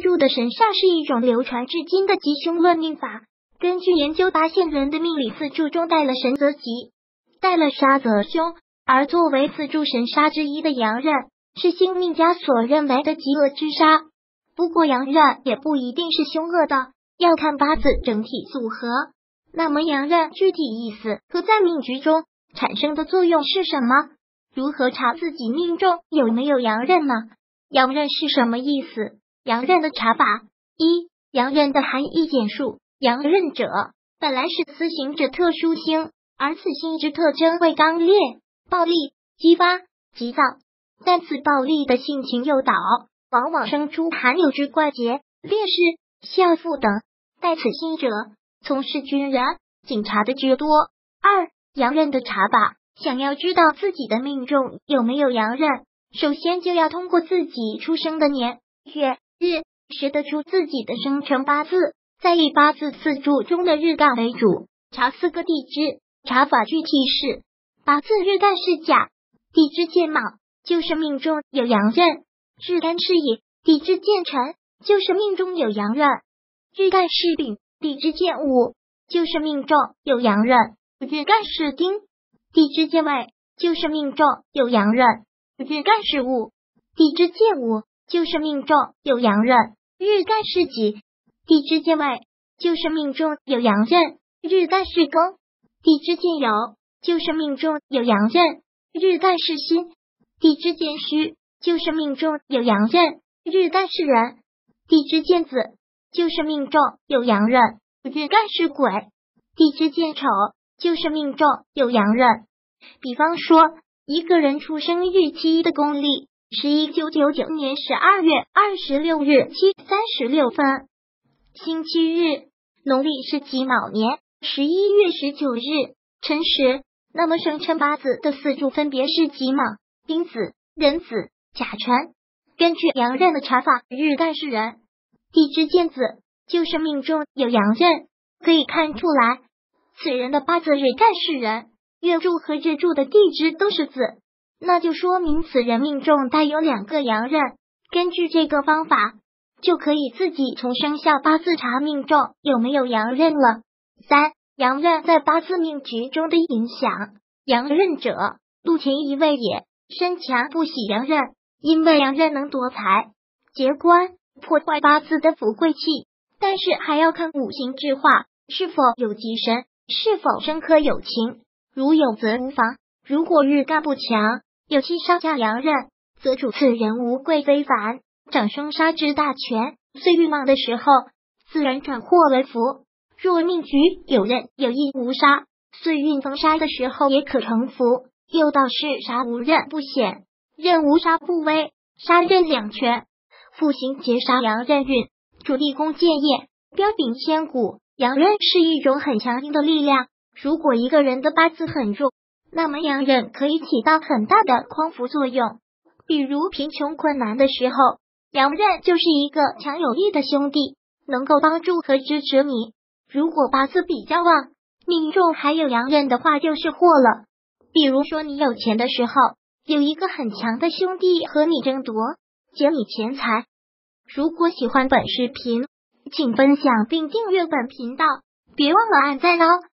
柱的神煞是一种流传至今的吉凶论命法。根据研究发现，人的命理四柱中带了神则吉，带了杀则凶，而作为四柱神煞之一的阳刃，是星命家所认为的极恶之煞。不过阳刃也不一定是凶恶的，要看八字整体组合。那么阳刃具体意思和在命局中产生的作用是什么？如何查自己命中有没有阳刃呢？阳刃是什么意思？阳刃的查法：一、阳刃的含义简述。阳刃者，本来是司行者特殊星，而此星之特征为刚烈、暴力、激发、急躁，但此暴力的性情诱导，往往生出含有之怪杰、烈士、孝妇等。带此星者，从事军人、警察的居多。二、阳刃的查法，想要知道自己的命中有没有阳刃，首先就要通过自己出生的年、月、日识得出自己的生辰八字，再以八字四柱中的日干为主，查四个地支。查法具体是：八字日干是甲，地支见卯，就是命中有阳刃；日干是乙，地支见辰，就是命中有阳刃；日干是丙，地支见午，就是命中有阳刃；日干是丁，地支见未，就是命中有阳刃；日干是戊，地支见午，就是命中有阳刃；日干是己，地支见未，就是命中有阳刃；日干是庚，地支见酉，就是命中有阳刃；日干是辛，地支见戌，就是命中有阳刃；日干是壬，地支见子，就是命中有阳刃；日干是癸，地支见丑，就是命中有阳刃。比方说，一个人出生日期的公历是1999年12月26日7时36分，星期日，农历是己卯年11月19日辰时。那么生辰八字的四柱分别是己卯、丁子、壬子、甲辰。根据阳刃的查法，日干是壬，地支见子，就是命中有阳刃。可以看出来，此人的八字日干是壬，月柱和日柱的地支都是子，那就说明此人命中带有两个阳刃。根据这个方法，就可以自己从生肖八字查命中有没有阳刃了。三、阳刃在八字命局中的影响。阳刃者，禄前一位也，身强不喜阳刃，因为阳刃能夺财、劫官，破坏八字的富贵气。但是还要看五行制化是否有吉神，是否生克有情。如有则无妨，如果日干不强，有七杀加阳刃，则主此人无贵非凡，掌生杀之大权，岁运旺的时候，自然转祸为福。若命局有刃有印无杀，岁运逢杀的时候也可成福。又道是杀无刃不显，刃无杀不威，杀刃两全，复行劫杀阳刃运，主地宫建业，彪炳千古。阳刃是一种很强硬的力量，如果一个人的八字很弱，那么阳刃可以起到很大的匡扶作用。比如贫穷困难的时候，阳刃就是一个强有力的兄弟，能够帮助和支持你。如果八字比较旺，命中还有阳刃的话，就是祸了。比如说你有钱的时候，有一个很强的兄弟和你争夺，劫你钱财。如果喜欢本视频，请分享并订阅本频道，别忘了按赞哦。